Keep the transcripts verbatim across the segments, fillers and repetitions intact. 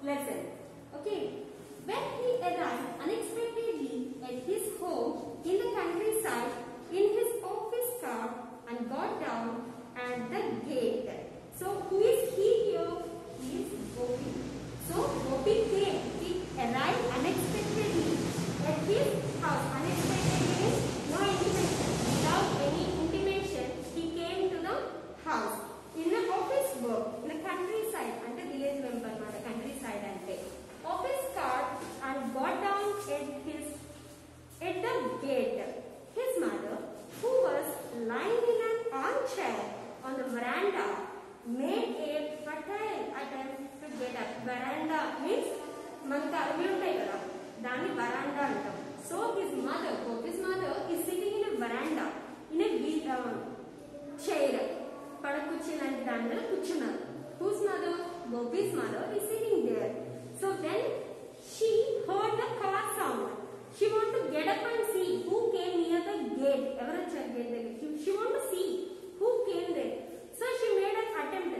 lesson. Okay. When he arrived unexpectedly at his home in the countryside in his office car and got down at the gate. So who is he here? He is Gopi. So Gopi came. He arrived unexpectedly at his house. Unexpectedly means no intimation. Without any intimation, he came to the house. In the office work, in the countryside, and the village member, not the countryside and office car and got down at his at the gate. His mother, who was lying in an armchair on the veranda, made a futile attempt to get up. Veranda means manka avi untayi kada, dani veranda antam. So his mother, Gopi's mother, is sitting in a veranda in a uh, chair. Padakuchinanti dani meda kuchunnaru. Whose mother? Gopi's mother is sitting there. So when she heard the car sound, she wanted to get up and see who came near the gate. She wanted to see who came there. So she made an attempt.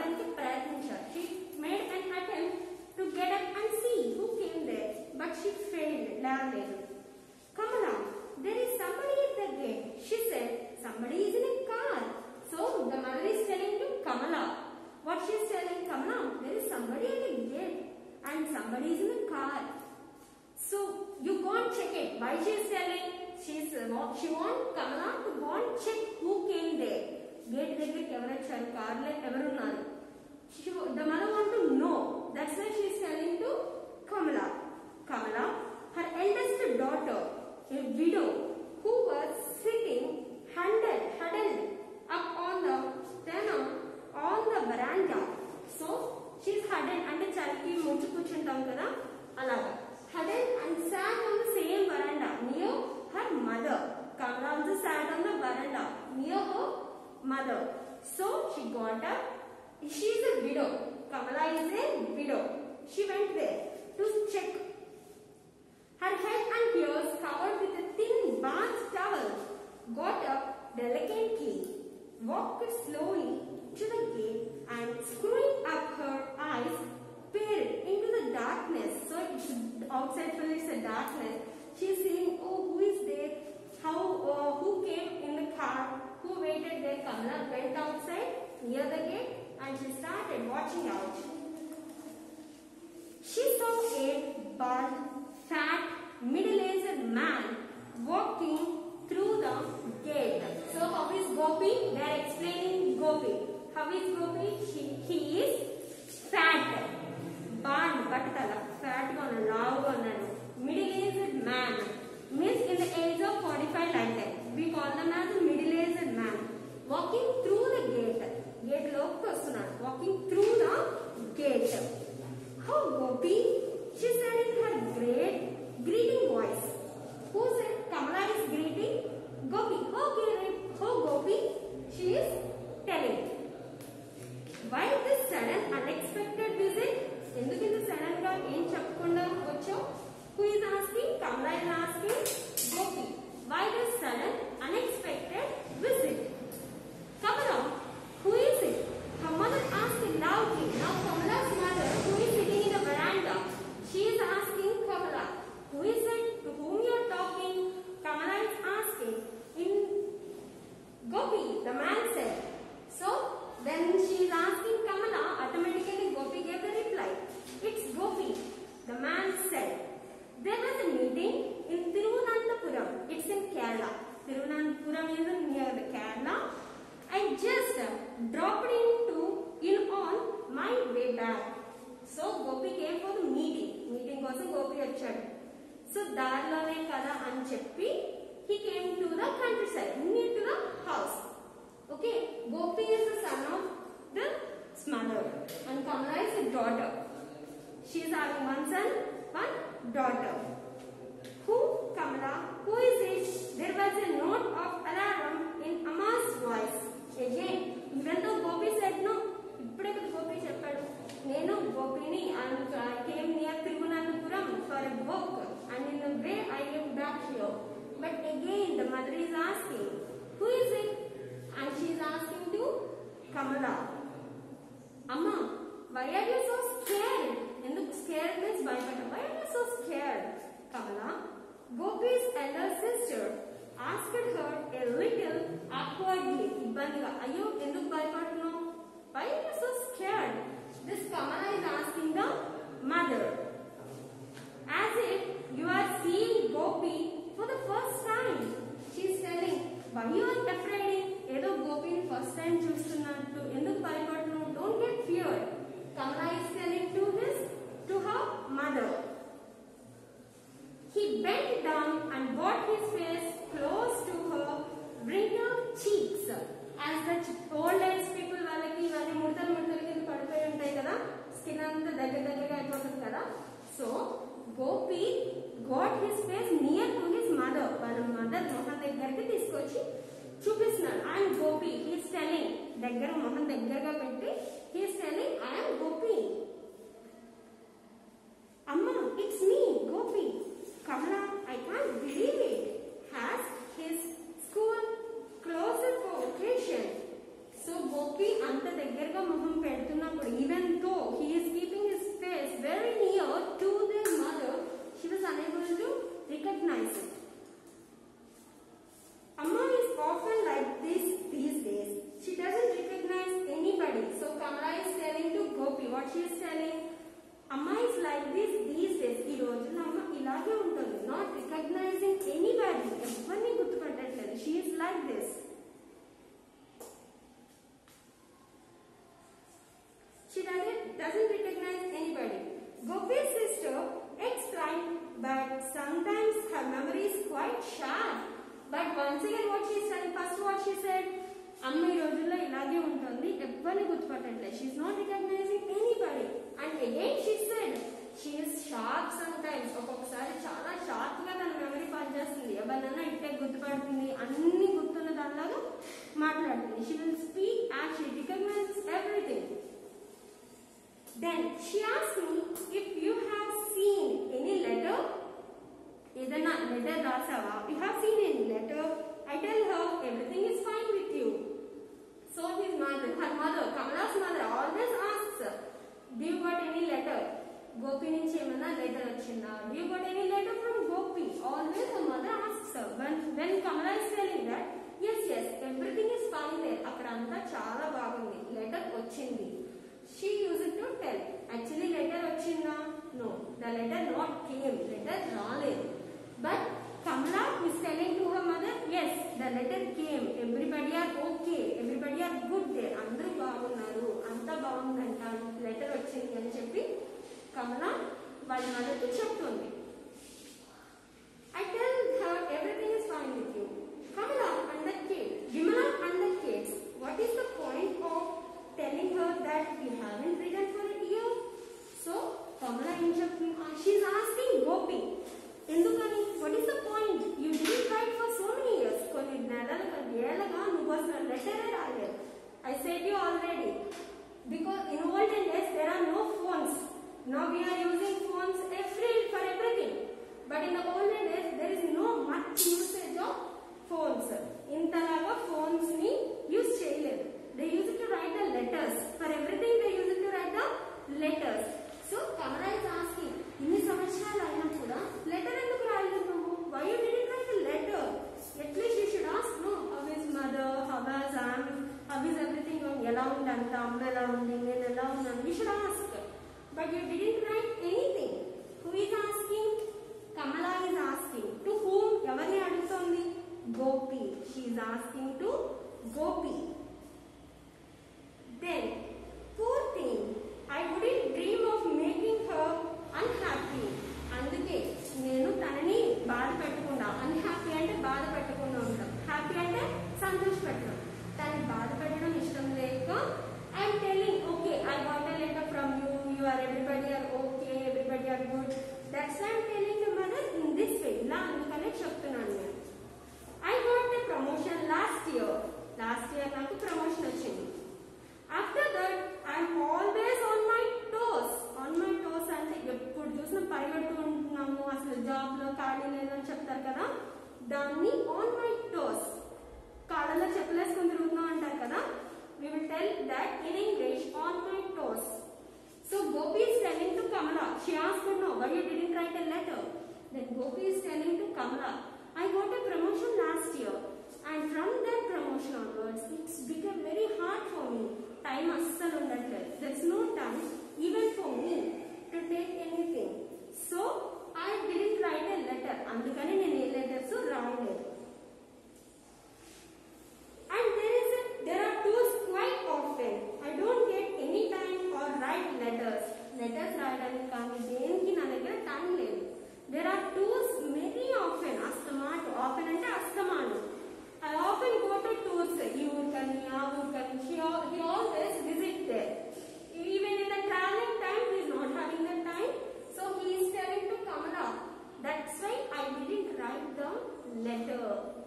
She made an attempt to get up and see who came there, but she failed. Kamala, there is somebody at the gate. She said, somebody is in a car. So the mother is telling to Kamala. What she is telling Kamala? There is somebody at the gate. And somebody is in the car. So you go and check it. Why she is telling? She is uh, she wants Kamala to go and check who came there. Gate దగ్గర ఎవరు వచ్చారు, car లో ఎవరు ఉన్నారు. The mother want to know. That's why she is telling to Kamala. Kamala, her eldest daughter, a widow, who was sitting huddled, huddled up on the sternum on the veranda. So she is huddled అంటే చలికి ముచ్చు కూర్చుంటాం కదా అలాగా. Huddled and sat on the same veranda near her mother. Kamala also sat on the veranda near her mother. So she got up. She is a widow. Kamala is a widow. She went there to check. Her head and ears covered with a thin bath towel. Got up delicately, walked slowly to the gate and screwing up her eyes, peered into the darkness. So it's outside full is a darkness. She is seeing, oh, who is there? How? Uh, who came in the car? Who waited there? Kamala went outside near the gate and she started watching out. She saw a bald, fat, middle-aged man walking through the gate. So how is Gopi? They are explaining Gopi. How is Gopi? He, he is fat, bald, battala, fat one, long one, middle-aged man. Means in the age of forty-five like that. We call them as a middle-aged man. Walking through the gate. Gate lock kostuna. Walking through the gate. How Gopi? She said in her great greeting voice. Who said Kamala is greeting? Gopi. How, how Gopi? She is telling. Why this sudden unexpected visit? ఎందుకు ఇంత sudden గా ఏం చెప్పకుండా వచ్చావు? Who is asking? Kamala is asking Gopi. Why this sudden unexpected visit? Kamala, who is it? Her mother asked loudly. Now Kamala's mother, who is sitting in the veranda, she is asking Kamala, who is it? To whom you are talking? Kamala is asking. In Gopi, the man said. So when she is asking Kamala, automatically Gopi gave the reply. It's Gopi. The man said. There was a meeting in Thiruvananthapuram. It's in Kerala. Thiruvananthapuram is near the Kerala. I just dropped into in on my way back. So Gopi came for the meeting. Meeting కోసం Gopi వచ్చాడు. So దారిలోనే కదా అని చెప్పి he came to the countryside, near to the house. Okay, Gopi is the son of the mother and Kamala is a daughter. She is having one son, one daughter. Who? Kamala. Who is it? There was a note of alarm in Amma's voice. Again, even though Gopi said no, ఇప్పుడే Gopi చెప్పాడు. నేను Gopini and I came near Thiruvananthapuram for a walk and in the way I came back here. But again, the mother is asking, who is it? And she is asking to Kamala. Amma, why are you so scared? ఎందుకు He bent down and brought his face close to her wrinkled cheeks. As the old age people వాళ్ళకి ఇవన్నీ ముడతలు ముడతలు కింద పడిపోయి ఉంటాయి కదా, skin అంతా దగ్గర దగ్గరగా అయిపోతుంది కదా. So Gopi got his face near to his mother. వాళ్ళ మదర్ మొహం దగ్గరికి తీసుకొచ్చి చూపిస్తున్నాడు. I am Gopi. He is telling, దగ్గర మొహం దగ్గరగా పెట్టి he is telling, I am Gopi. Amma, it's me, Gopi. Kamala, I can't believe it. Has his school closed for vacation. So Gopi anta దగ్గరగా మొహం పెడుతున్నప్పుడు, even though he is keeping his face very near to their mother, she was unable to recognize it. Amma is often like this these days. She doesn't recognize anybody. So Kamala is telling to Gopi what she is telling. Amma is like this these days. ఈ రోజున అమ్మ ఇలాగే ఉంటుంది. Not recognizing anybody. ఎవరిని గుర్తుపట్టట్లేదు. She is like this. She doesn't, doesn't recognize anybody. Gopi's sister explained that sometimes her memory is quite sharp. But once again what she said, first what she said, అమ్మ ఈ రోజుల్లో ఇలాగే ఉంటుంది, ఎవరిని గుర్తుపట్టట్లేదు. She is not recognizing anybody. And again she said, she is sharp sometimes. ఒక్కొక్కసారి చాలా sharp గా తన మెమరీ పనిచేస్తుంది. ఎవరినైనా ఇట్టే గుర్తుపడుతుంది, అన్ని గుర్తున్న దానిలాగా మాట్లాడుతుంది. She will speak as she recognizes everything. Then she asked me if you have seen any letter. ఏదైనా లెటర్ రాసావా? You have seen any letter? I tell her everything is fine with you. So his mother, her mother, Kamala's mother always asks, do you got any letter? Gopi నుంచి ఏమైనా letter వచ్చిందా? Do you got any letter from Gopi? Always the mother asks her. When, when Kamala is telling that, yes, yes, everything is fine there. అక్కడ అంతా చాలా బాగుంది. Letter వచ్చింది. She used to tell. Actually letter వచ్చిందా? No. The letter not came. Letter రాలేదు. But Kamala is telling to her mother, yes, the letter came. Everybody are okay. Everybody are good there. అందరూ బాగున్నారు. అంతా బాగుందంట. Letter వచ్చింది అని చెప్పి Kamala వాళ్ళ మదర్కి చెప్తుంది. I tell her everything is fine with you. Kamala and the kid, Vimala and the kids, what is the point of telling her that you haven't written for a year? So Kamala ఏం చెప్తుంది? She is asking Gopi, ఎందుకని? What is the point? You didn't write for so many years. కొన్ని నెలలు కొన్ని ఏళ్ళగా నువ్వు అసలు లెటరే రాలేదు. I said you already. Because in olden days there are no phones. Now we are using phones every for everything. But in the olden days there is no much usage of phones. ఇంతలాగా phones ని use చేయలేదు. They used to write the letters. For everything they used to write the letters. So Kamala is asking, ఇన్ని సంవత్సరాలు అయినా కూడా letter ఎందుకు రాయలేదు నువ్వు? Why you didn't write a letter? At least you should ask, no, how is mother, how is aunt, how is everything going? ఎలా ఉంది అంత, అమ్మ ఎలా ఉంది, నేను ఎలా ఉన్నాను? You should ask. But you didn't write anything. Who is asking? Kamala is asking. To whom? ఎవరిని అడుగుతోంది? Gopi. She is asking to Gopi. Then, poor thing, I wouldn't dream of making her unhappy. అందుకే నేను తనని బాధ పెట్టకుండా, unhappy అంటే బాధ పెట్టకుండా ఉంటాం, హ్యాపీ అంటే సంతోష పెట్టడం. తనని బాధ పెట్టడం ఇష్టం లేక I'm telling, okay, I got a letter from you, you are everybody are okay, everybody are good. That's why I'm telling to mother in this way. ఇలా అందుకనే చెప్తున్నాను నేను. I got a promotion last year. Last year నాకు promotion వచ్చింది. After that I'm always on my toes. On my toes అంటే ఎప్పుడు చూసినా పరిగెడుతూ ఉంటున్నాము, అసలు జాబ్ లో ఖాళీ లేదని చెప్తారు కదా, దాన్ని ఆన్ మై టోస్, కాళ్ళలో చెప్పులేసుకొని తిరుగుతున్నాం అంటారు కదా. We will tell that in English, on my toes. So Gopi is telling to Kamala. She asked her, no, why you didn't write a letter? Then Gopi is telling to Kamala, I got a promotion last year, and from that promotion onwards, it's become very hard for me. Time assalu undatledu. There's no time even for me to take anything. So I didn't write a letter. Andukane nenu e letters raayaledu. And there is a, there are tools quite often. I don't get any time or write letters. Letters రాయడానికి కానీ దేనికి నా దగ్గర time లేదు. There are tools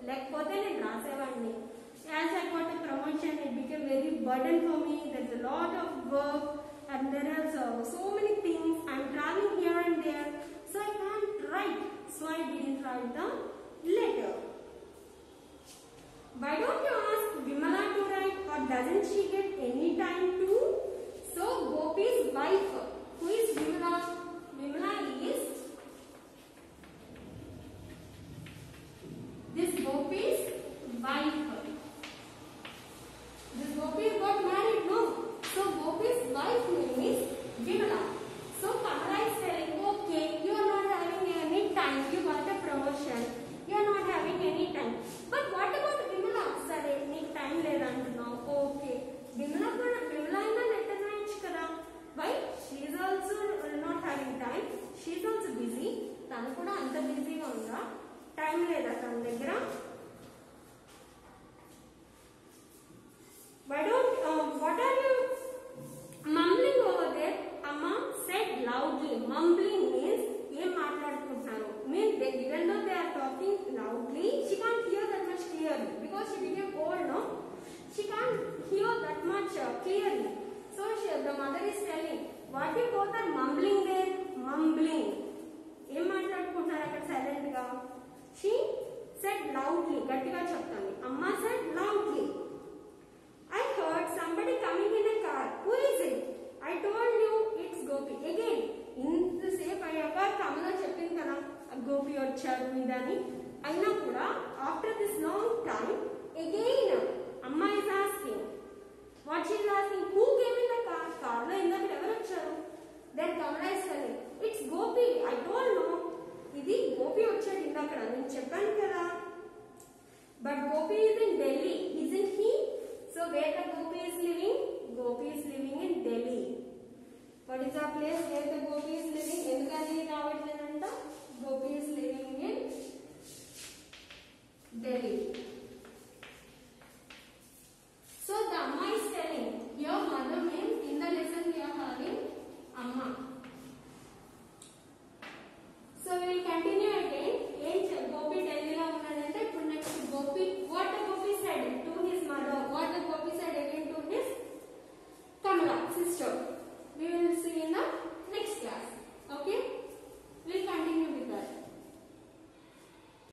లేకపోతే నేను రాసేవాడిని. As I got a promotion, it became very burden for me. There's a lot of work and there are so, so many things. I'm traveling here and there, so I can't write. So I didn't write the letter. Why don't you ask Vimala to write, or doesn't she get any time to? So Gopi's wife, who is Vimala? Vimala is this Gopi's wife. This Gopi got married, no? So Gopi's wife name is Vimala. So Kamala is telling, okay, you are not having any time. You got a promotion. You are not having any time. But what about Vimala? Sare, need time ledantunnao. Okay. Vimala kuda Vimala ina letter raychu kada. Why? She is also not having time. She is also busy. Tanu kuda anta busy ga unda. Time leda tana daggara. Why don't, um, what are you mumbling over there? Amma said loudly. Mumbling means, em maatladukuntaru. Means they, even though they are talking loudly, she can't hear that much clearly. Because she became old, no? She can't hear that much uh, clearly. So she, the mother is telling, what you both are mumbling there? Mumbling. Em maatladukuntaru akkada silent ga. She said loudly. Gattiga cheptandi. Amma said loudly. I heard somebody coming in a car. Who is it? I told you it's Gopi. Again, in the same ayaka Kamala cheppindi kada Gopi vacharu idani. Aina kuda after this long time again Amma is asking. What she is asking? Who came in the car? Car lo indaka evaru vacharu? Then Kamala is telling, it's Gopi. I told no. Idi Gopi vacharu indaka nenu cheppanu kada. But Gopi is in Delhi, isn't he? So where the Gopi is living? Gopi is living in Delhi. What is the place where the Gopi is living? Endukani ravatledanta? Gopi is living in Delhi.